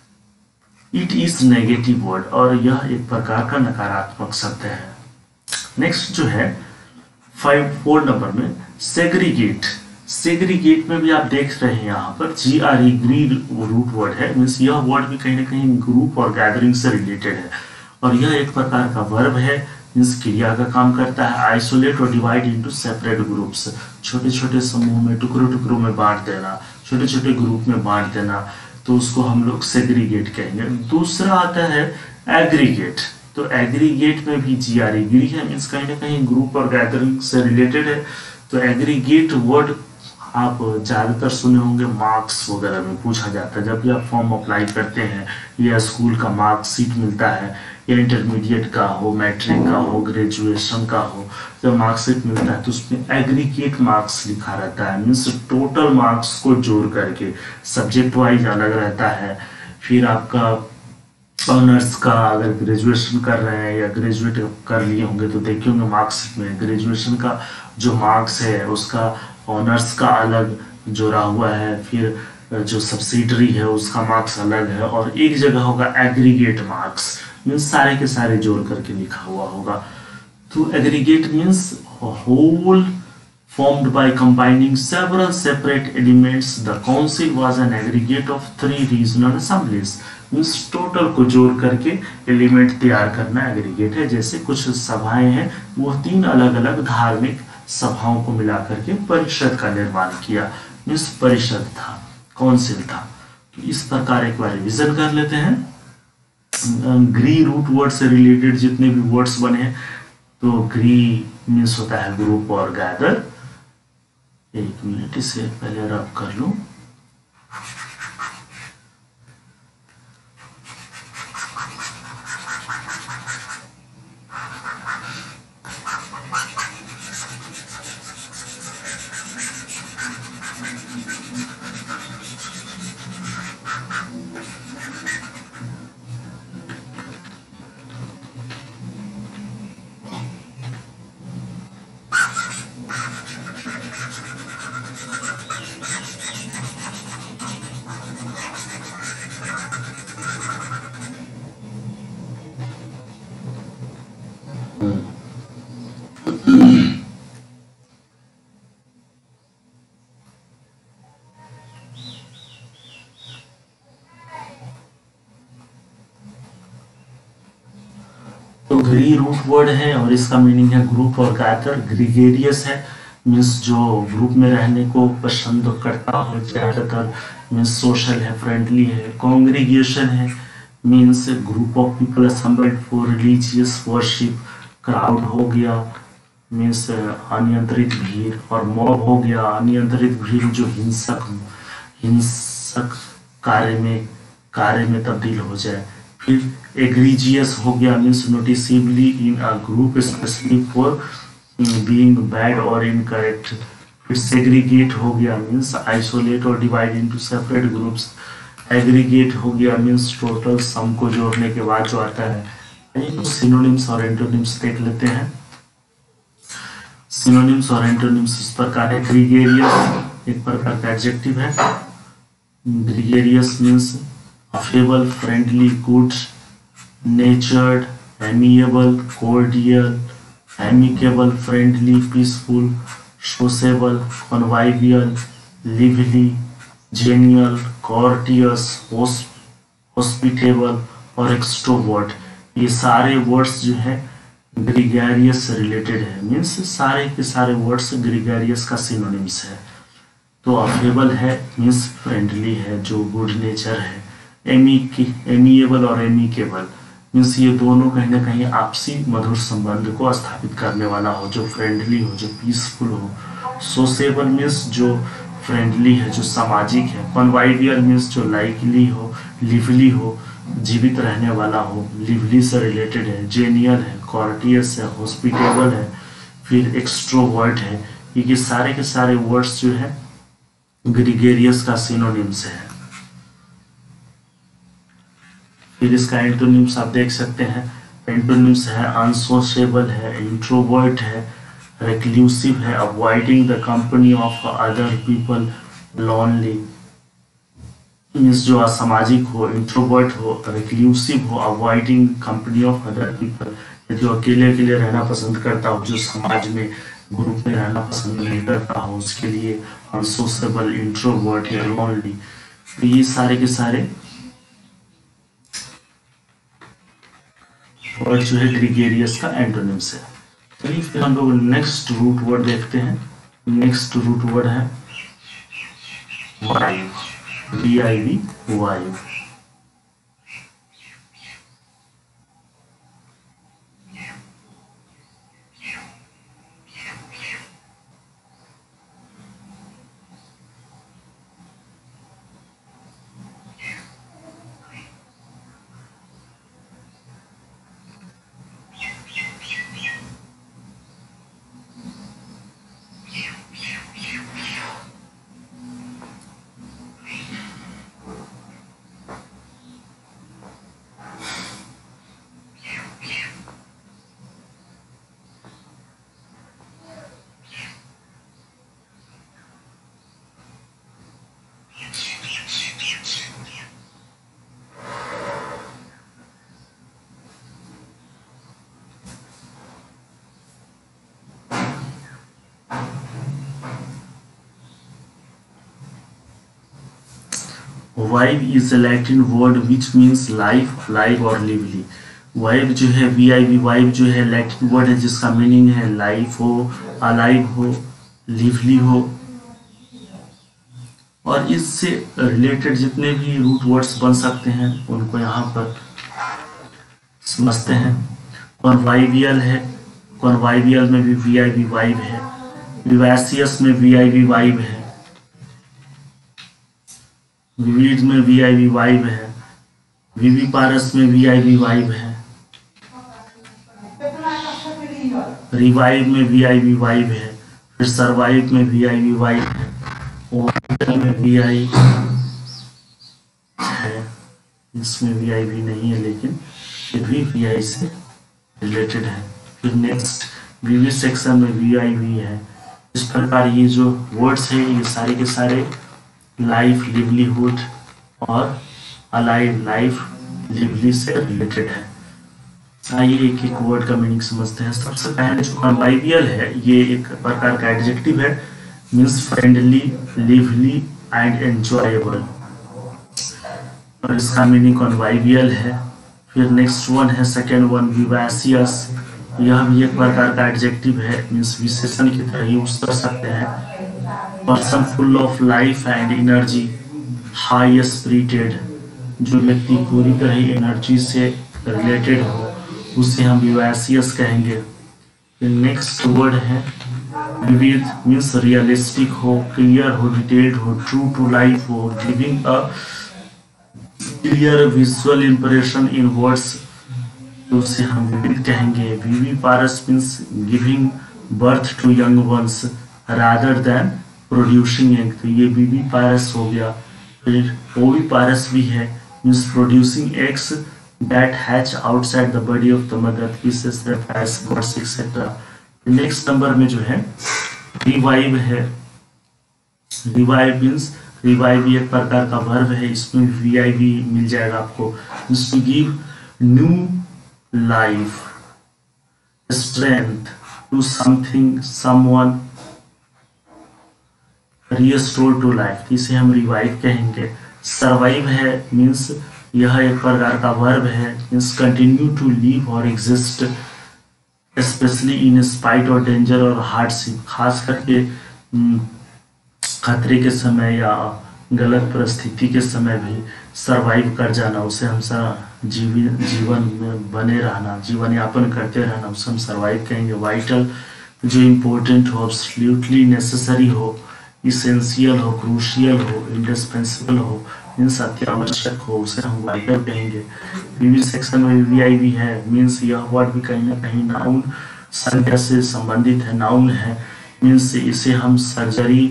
It is negative word, और यह एक प्रकार का नकारात्मक शब्द है। नेक्स्ट जो है 4 नंबर में सेग्रीगेट, सेग्रीगेट में भी आप देख रहे हैं यहाँ पर GRE ग्री रूट वर्ड है, मीन्स यह वर्ड भी कहीं ना कहीं ग्रुप और गैदरिंग से रिलेटेड है, और यह एक प्रकार का वर्ब है, मीन्स क्रिया का काम करता है। आइसोलेट और डिवाइड इनटू सेपरेट ग्रुप्स, छोटे छोटे समूह में, टुकड़ों टुकड़ों में बांट देना, छोटे छोटे ग्रुप में बांट देना, तो उसको हम लोग सेग्रीगेट कहेंगे। दूसरा आता है एग्रीगेट, तो एग्रीगेट में भी GRE ग्री है, मीन्स कहीं ना कहीं ग्रुप और गैदरिंग से रिलेटेड है। तो एग्रीगेट वर्ड आप ज़्यादातर सुने होंगे, मार्क्स वगैरह में पूछा जाता है, जब भी आप फॉर्म अप्लाई करते हैं, या स्कूल का मार्कशीट मिलता है, या इंटरमीडिएट का हो, मैट्रिक का हो, ग्रेजुएशन का हो, जब मार्कशीट मिलता है तो उसमें एग्रीगेट मार्क्स लिखा रहता है, मीन्स टोटल मार्क्स को जोड़ करके, सब्जेक्ट वाइज अलग रहता है। फिर आपका ऑनर्स का, अगर ग्रेजुएशन कर रहे हैं या ग्रेजुएट कर लिए होंगे तो देखे होंगे मार्क्स में ग्रेजुएशन का जो मार्क्स है उसका ऑनर्स का अलग जोड़ा हुआ है, फिर जो सब्सिडरी है उसका मार्क्स अलग है, और एक जगह होगा एग्रीगेट मार्क्स, मीन्स सारे के सारे जोड़ करके लिखा हुआ होगा। तो aggregate means whole formed by combining several separate elements. The council was an aggregate of 3 regional assemblies. Means total को जोड़ करके एलिमेंट तैयार करना एग्रीगेट है। जैसे कुछ सभाएं हैं, वो 3 अलग अलग धार्मिक सभाओं को मिला करके परिषद का निर्माण किया, मीन्स परिषद था, काउंसिल था। तो इस प्रकार एक बार रिविजन कर लेते हैं। ग्री रूट वर्ड से रिलेटेड जितने भी वर्ड्स बने हैं, तो ग्री मीन्स होता है ग्रुप और गैदर। एक मिनट इसे पहले रब कर लूं। ग्री रूट वर्ड है और इसका मीनिंग है ग्रुप और गैदर। ग्रीगेरियस है मीन्स जो ग्रुप में रहने को पसंद करता हो ज्यादातर, मीन्स सोशल है, फ्रेंडली है। कॉन्ग्रीगेशन है means group of people assembled for religious worship. Crowd हो गया मीन्स अनियंत्रित भीड़, और मॉब हो गया अनियंत्रित भीड़ जो हिंसक कार्य में तब्दील हो जाए। फिर एग्रीजियस हो गया means noticeably in a group specially for being bad और इनकरेक्ट। फिर सेग्रीगेट हो गया मीन्स आइसोलेट और divide into separate groups. Aggregate हो गया मीन्स टोटल सम को जोड़ने के बाद जो आता है। सिनोनिम्स और एंटोनिम्स देख लेते हैं। सिनोनिम्स और एंटोनिम्स इस प्रकार है। ग्रीगेरियस एक प्रकार का एडजेक्टिव है। Gregarious means affable, friendly, good natured, amiable, cordial, amicable, friendly, peaceful, sociable, convivial, lively, genial, courteous, hospitable और एक्सट्रोवर्ट। ये सारे वर्ड्स जो है ग्रीगेरियस से रिलेटेड है, मीन्स सारे के सारे वर्ड्स ग्रीगेरियस का सिनोनिम्स है। तो अफेबल है मीन्स फ्रेंडली है, जो गुड नेचर है। एमिएबल और एमिकेबल मीन्स ये दोनों कहीं ना कहीं आपसी मधुर संबंध को स्थापित करने वाला हो, जो फ्रेंडली हो, जो पीसफुल हो। सोशेबल मीन्स जो फ्रेंडली है, जो सामाजिक है। कॉन्वाइवियल मीन्स जो लाइकली हो, लिवली हो, जीवित रहने वाला हो, लिवली से रिलेटेड है। जेनियल है, कॉर्टियस है, हॉस्पिटेबल है। फिर एक्सट्रोवर्ट है। ये सारे के सारे वर्ड्स जो है ग्रीगेरियस का सिनोनिम्स है। फिर इसका एंटोनिम्स आप देख सकते हैं। एंटोनिम्स है अनसोशेबल है, इंट्रोवर्ट है, रिक्लूसिव है, avoiding the company of other people, lonely means जो असामाजिक हो, इंट्रोवर्ट हो, रिक्लूसिव हो, avoiding company of other people जो अकेले अकेले रहना पसंद करता हो, जो समाज में ग्रुप में रहना पसंद नहीं करता हो, उसके लिए अनसोशेबल, इंट्रोवर्ट या लॉनली। तो ये सारे के सारे वर्ड जो है ग्रीगेरियस का एंटोनिम्स है। चलिए फिर हम लोग नेक्स्ट रूट वर्ड देखते हैं। नेक्स्ट रूट वर्ड है viv, VIV, viv. Viv is a Latin word which means life, alive और lively। वाइव जो है VIV, वाइव जो है लैटिन वर्ड है जिसका मीनिंग है लाइफ हो, अलाइव हो, लिवली हो। और इससे रिलेटेड जितने भी रूट वर्ड्स बन सकते हैं उनको यहाँ पर समझते हैं। कॉन्वाइवियल है, कॉन्वाइवियल में भी VIV वाइव है। विवासियस में VIV वाइव है। विविड में VIV वाइव है। विविपारस में VIV वाइव है। रिवाइव में VIV वाइव है। फिर सर्वाइव में VIV वाइव है। ओरिजिनल में VI है, इसमें VIV नहीं है लेकिन फिर भी VI से रिलेटेड है। फिर नेक्स्ट VV सेक्शन में VIV है। इस प्रकार ये जो वर्ड्स है ये सारे के सारे लाइफ, लिवलीहुड और अलाइव, लाइफ, लिवली से रिलेटेड है। आइए एक एक वर्ड का मीनिंग समझते हैं। सबसे पहले जो कॉन्वाइवियल है ये एक प्रकार का एडजेक्टिव है, means friendly, lively and enjoyable. और इसका मीनिंग कॉन्वाइवियल है। फिर नेक्स्ट वन है सेकेंड वन विवासियस, यह भी एक प्रकार का एडजेक्टिव है, मीन्स विशेषण की तरह यूज कर सकते हैं। Person full of life and energy, high spirited, जो व्यक्ति पूरी तरह एनर्जी से रिलेटेड हो उसे हम विवासियस कहेंगे। नेक्स्ट वर्ड है विविध, मीन्स रियलिस्टिक हो, क्लियर हो, डिटेल्ड हो, ट्रू टू लाइफ हो, giving a clear visual impression in words, तो उसे हम विविध कहेंगे। Viviparous means giving birth to young ones rather than producing egg, तो ये विविपारस हो गया। फिर ओविपारस भी है, means producing eggs that hatch outside the body of the mother, pieces that has birds etc. Next number में जो है रिवाइव है। रिवाइव मीन्स रिवाइव एक प्रकार का वर्ब है, इसमें वीआईवी मिल जाएगा आपको। To give new life, strength to something someone, restore to life, इसे हम रिवाइव कहेंगे। सर्वाइव है मीन्स यह एक प्रकार का वर्ब है, मीन्स कंटिन्यू टू लिव और एग्जिस्ट स्पेशली इन स्पाइट और डेंजर और हार्डशिप, खास करके खतरे के समय या गलत परिस्थिति के समय भी सरवाइव कर जाना, उसे हम जीवन में बने रहना, जीवन यापन करते रहना, उसे हम सरवाइव कहेंगे। वाइटल जो इम्पोर्टेंट हो, एब्सोल्युटली नेसेसरी हो, इसेंशियल हो, क्रूशियल हो, इंडिस्पेंसिबल हो, इन सत्य आवश्यक हो, उसे हम वाइटल कहेंगे। विविध सेक्शन में वीआईवी है, मीन्स यह वर्ड भी कहीं ना कहीं नाउन संज्ञा से संबंधित है, नाउन है, मीन्स इसे हम surgery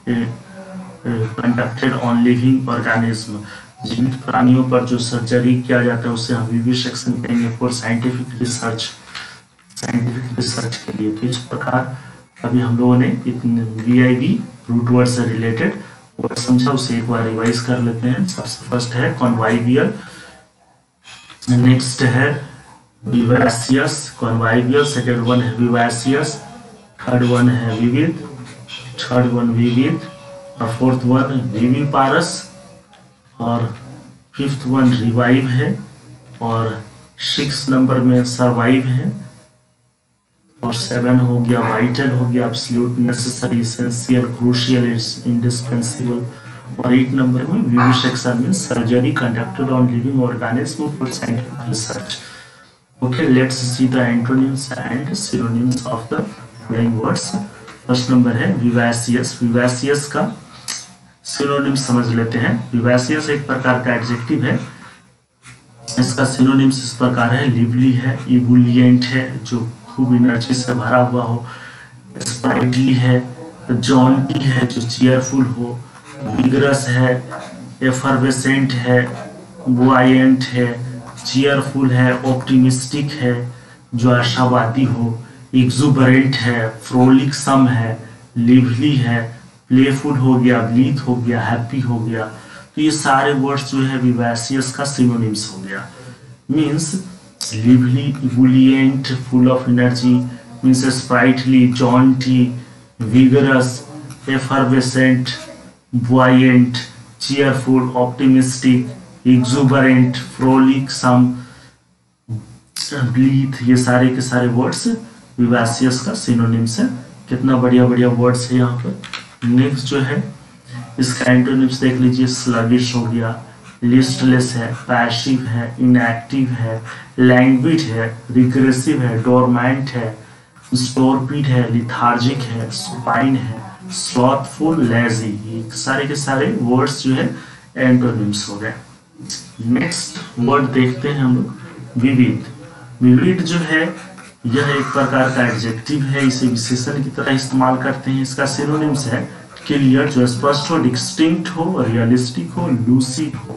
conducted on living organism, जीवित प्राणियों पर जो सर्जरी किया जाता है उसे हम विविध सेक्शन कहेंगे। For scientific research, scientific research के लिए। तो इस प्रकार अभी हम लोगों ने वीआईवी रूट वर्ड से रिलेटेड वर्ड समझा, उसे एक बार रिवाइज कर लेते हैं। सबसे फर्स्ट है कॉन्वाइवियल, नेक्स्ट है विवासियस, कॉन्वाइवियल, सेकेंड वन है विवासियस, थर्ड वन है विविध, थर्ड वन विविध, और फोर्थ वन विविपारस, और फिफ्थ वन रिवाइव है, और सिक्स नंबर में सर्वाइव है, और सेवन हो गया वाइटल हो गया, absolute, necessary, essential, crucial, indispensable, और 8 नंबर में vivisection means surgery conducted on living organism for scientific research. Okay, let's see the antonyms and synonyms of the following words. First number है vivacious. विवासियस का synonym समझ लेते हैं। विवासियस एक प्रकार का एडजेक्टिव है, इसका सिनोनिम्स इस प्रकार है, लिवली है, इबुलिएंट है, जो खूब एनर्जी से भरा हुआ हो, स्प्राइटली है, जॉन्टी है, जो चीयरफुल हो, विगरस है, एफरवेसेंट है, बुआयंट है, चीयरफुल है, ऑप्टिमिस्टिक है, जो आशावादी हो, एक्सुबरेंट है, फ्रोलिकसम है, लिवली है, प्लेफुल हो गया, ब्लीथ हो गया, हैप्पी हो गया। तो ये सारे वर्ड्स जो है विवासियस का सिनोनिम्स हो गया। Means lively, ebullient, full of energy, means sprightly, jaunty, vigorous, effervescent, buoyant, cheerful, optimistic, exuberant, frolicsome, blithe, ये सारे के सारे वर्ड्स विवासियस का सिनोनिम्स है। कितना बढ़िया बढ़िया वर्ड्स है यहाँ पर। नेक्स्ट जो है इसका एंटोनिम्स देख लीजिए, स्लगिश हो गया, लिस्टलेस है, पैसिव है, इनएक्टिव है, लैंग्विड है, रिग्रेसिव है, डोरमेंट है, स्टोरपिड है, लिथार्जिक है, सुपाइन है, स्लॉथफुल, लेजी। ये सारे के सारे वर्ड्स जो है एंटोनिम्स हो गए। नेक्स्ट वर्ड देखते हैं हम लोग, विविध। विविध जो है यह एक प्रकार का एडजेक्टिव है, इसे विशेषण की तरह इस्तेमाल करते हैं। इसका सिनोनिम्स है क्लियर, जो स्पष्ट हो, डिस्टिंक्ट हो, रियलिस्टिक हो, लूसिड हो।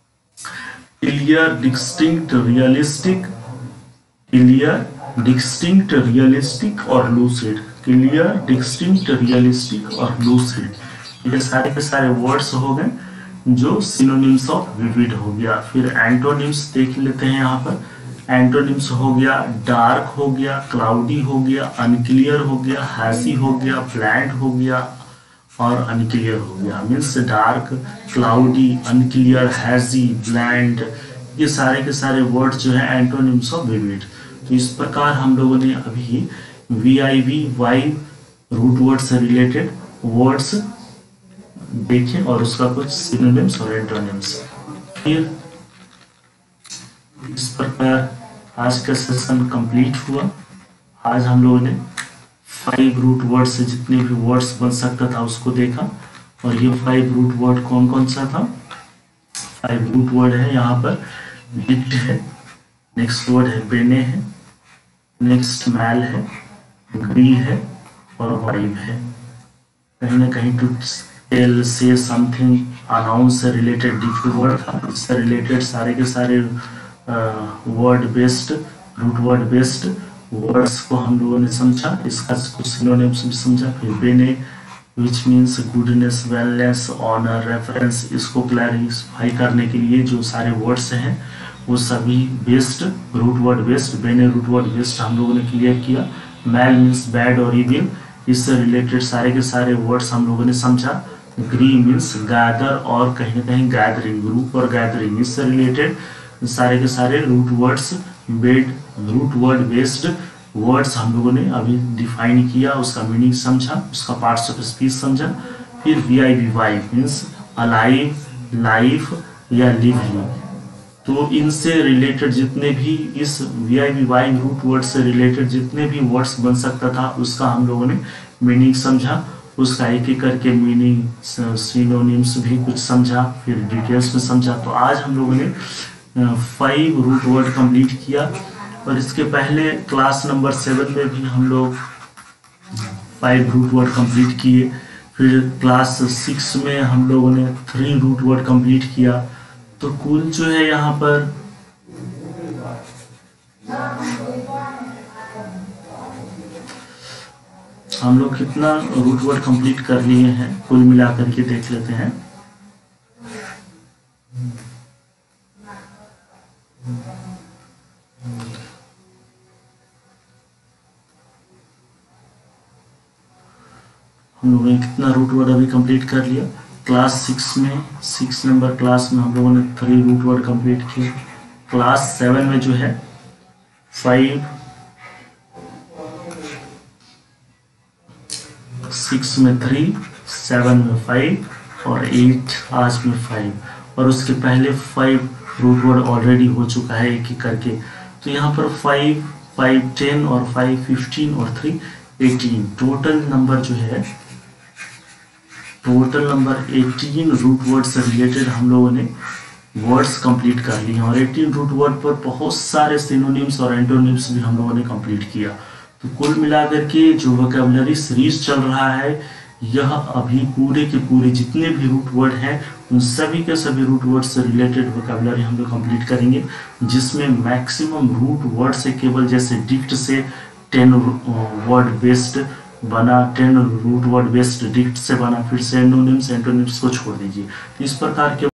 Clear, distinct, realistic, clear, distinct, realistic और लूसिड। क्लियर, डिस्टिंक्ट, रियलिस्टिक और लूसिड, ये सारे के सारे वर्ड्स हो गए जो सिनोनिम्स ऑफ विविड हो गया। फिर एंटोनिम्स देख लेते हैं यहाँ पर। एंटोनिम्स हो गया, डार्क हो गया, क्लाउडी हो गया, अनक्लियर हो गया, हैजी हो गया, ब्लैंड हो गया और अनक्लियर हो गया। Means dark, cloudy, unclear, hazy, bland, ये सारे के सारे वर्ड जो है एंटोनिम्स ऑफ विविड। तो इस प्रकार हम लोगों ने अभी VIV रूट वर्ड से रिलेटेड वर्ड्स देखे और उसका कुछ सिनोनिम्स और एंटोनिम्स। फिर इस प्रकार आज का सेशन कंप्लीट हुआ। आज हम लोगों ने 5 रूट वर्ड से जितने भी वर्ड्स बन सकता था उसको देखा। और ये 5 रूट वर्ड कौन कौन सा था? 5 रूट वर्ड है यहाँ पर, डिक्ट है, नेक्स्ट वर्ड है बेने है, नेक्स्ट मैल है, ग्री है और वाइव है। कहीं ना कहीं to tell say something announce से रिलेटेड डिक्ट वर्ड था। इससे रिलेटेड सारे के सारे word based root word based words को हम लोगों ने समझा, इसका कुछ सिनोनिम्स भी समझा। फिर bene which means goodness, wellness, honour, reference, इसको क्लैरिफाई करने के लिए जो सारे वर्ड्स हैं वो सभी based root word based, bene root word based हम लोगों ने क्लियर किया। मैल मीन्स बैड और इविल, इससे रिलेटेड सारे के सारे वर्ड्स हम लोगों ने समझा। ग्री मीन्स गैदर और कहीं ना कहीं गैदरिंग, ग्रुप और गैदरिंग, इससे रिलेटेड सारे के सारे root words root word based words हम लोगों ने अभी डिफाइन किया, उसका मीनिंग समझा, उसका पार्ट्स ऑफ स्पीच समझा। फिर VIV मीन्स अलाइव, लाइफ या लिविंग। तो इनसे रिलेटेड जितने भी इस VIV रूट वर्ड से रिलेटेड जितने भी वर्ड्स बन सकता था उसका हम लोगों ने मीनिंग समझा, उसका एक एक करके मीनिंग सिनोनिम्स भी कुछ समझा, फिर डिटेल्स में समझा। तो आज हम लोगों ने 5 रूट वर्ड कंप्लीट किया। और इसके पहले क्लास नंबर 7 में भी हम लोग 5 रूट वर्ड कंप्लीट किए। फिर क्लास 6 में हम लोगों ने 3 रूट वर्ड कंप्लीट किया। तो कुल जो है यहाँ पर हम लोग कितना रूट वर्ड कंप्लीट कर लिए हैं कुल मिलाकर के देख लेते हैं। हम लोगों ने कितना रूट वर्ड अभी कंप्लीट कर लिया। क्लास 6 में 6 नंबर क्लास में हम लोगों ने 3 रूट वर्ड कंप्लीट किए। क्लास 7 में जो है 5, 6 में 3, 7 में 5 और 8 आज में 5। और उसके पहले 5 रूट वर्ड ऑलरेडी हो चुका है एक एक करके। तो यहाँ पर 5, 5 10 और 5 15 और 3 18, टोटल नंबर जो है टोटल नंबर 18 रूट वर्ड से रिलेटेड हम लोगों ने वर्ड्स कंप्लीट कर लिए। और 18 रूट वर्ड पर बहुत सारे सिनोनिम्स और एंटोनिम्स भी हम लोगों ने कंप्लीट किया। तो कुल मिलाकर के जो वोकैबुलरी सीरीज चल रहा है यह अभी पूरे के पूरे जितने भी रूट वर्ड हैं उन सभी के सभी रूट वर्ड से रिलेटेड वोकैबुलरी हम लोग कंप्लीट करेंगे, जिसमें मैक्सिमम रूट वर्ड से केवल जैसे डिक्ट से 10 वर्ड बेस्ड बना, 10 रूट वर्ड बेस्ड डिक्ट से बना, फिर से एंटोनिम्स को छोड़ दीजिए। तो इस प्रकार के